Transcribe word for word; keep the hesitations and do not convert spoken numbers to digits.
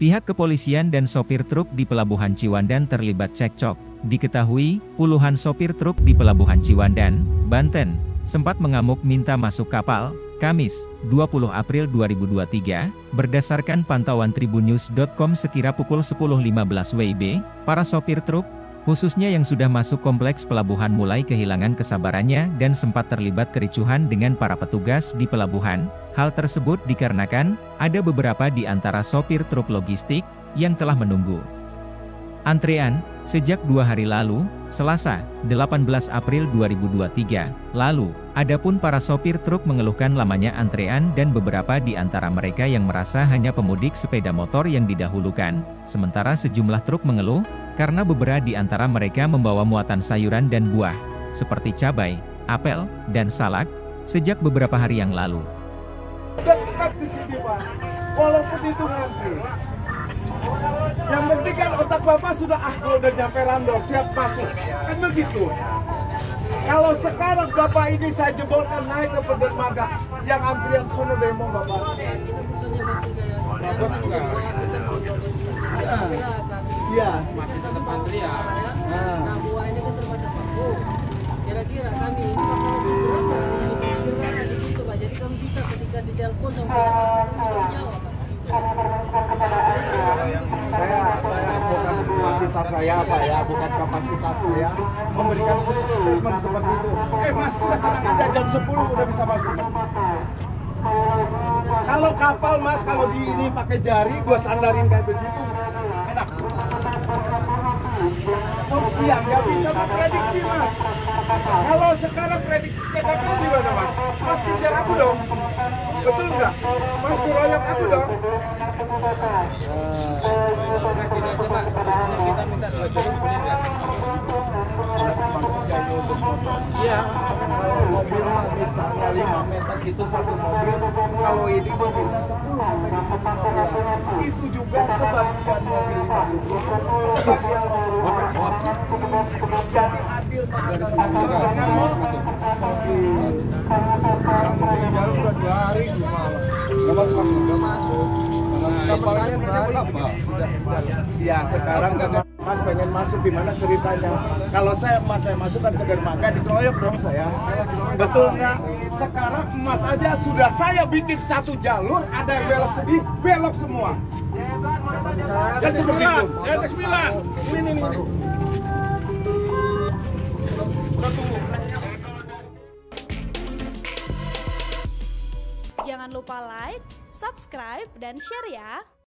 Pihak kepolisian dan sopir truk di Pelabuhan Ciwandan terlibat cekcok. Diketahui, puluhan sopir truk di Pelabuhan Ciwandan, Banten, sempat mengamuk minta masuk kapal, Kamis, dua puluh April dua ribu dua puluh tiga, berdasarkan pantauan tribunnews titik com sekira pukul sepuluh lima belas W I B, para sopir truk, khususnya yang sudah masuk kompleks pelabuhan mulai kehilangan kesabarannya dan sempat terlibat kericuhan dengan para petugas di pelabuhan. Hal tersebut dikarenakan, ada beberapa di antara sopir truk logistik, yang telah menunggu antrean, sejak dua hari lalu, Selasa, delapan belas April dua ribu dua puluh tiga, lalu. Adapun para sopir truk mengeluhkan lamanya antrean dan beberapa di antara mereka yang merasa hanya pemudik sepeda motor yang didahulukan. Sementara sejumlah truk mengeluh, karena beberapa di antara mereka membawa muatan sayuran dan buah, seperti cabai, apel, dan salak, sejak beberapa hari yang lalu. Udah dekat di sini Pak, walaupun itu ngantri. Yang penting kan otak Bapak sudah ah kalau udah nyampe Randol, siap masuk. Kan begitu. Kalau sekarang Bapak ini saya jebolkan naik ke dermaga, yang antrian sono demo Bapak. Iya. Masih tetap antrian. Nah, buah ini kan terbatas waktu. Kira-kira kami itu Pak, jadi kami bisa ketika ditelepon sama kami bisa menjawab. saya saya bukan kapasitas saya Pak ya, bukan kapasitas saya memberikan statement seperti itu. Eh Mas, kita tenang aja, jam sepuluh udah bisa masuk. Kalau kapal Mas, kalau di ini pakai jari, gua sandarin kayak begitu, enak. Oh iya, nggak bisa memprediksi Mas. Kalau sekarang prediksi kita kan gimana Mas? Mas kejar aku dong, betul nggak? Mas keroyok aku dong. Kita minta dua jam boleh nggak? Iya, kalau mobil mah misalnya lima meter itu satu mobil, kalau ini mah bisa sepuluh sampai dua puluh mobil. Itu juga sebagian mobil dimasuki, sebagian mobil dimasuki. Jadi adil dari semua jangan mau mobil. Yang jalan udah dua hari malam, nggak masuk masuk nggak masuk. Kapalnya berhari. Ya sekarang kan Mas pengen masuk, gimana ceritanya? Kalau saya Mas saya masukkan ke dermaga, dikeroyok dong saya. Betul nggak? Sekarang Mas aja sudah saya bikin satu jalur, ada yang belok sedih, belok semua. Dan seperti itu. Ya sembilan. Ini ini ini. Jangan lupa like, subscribe, dan share ya!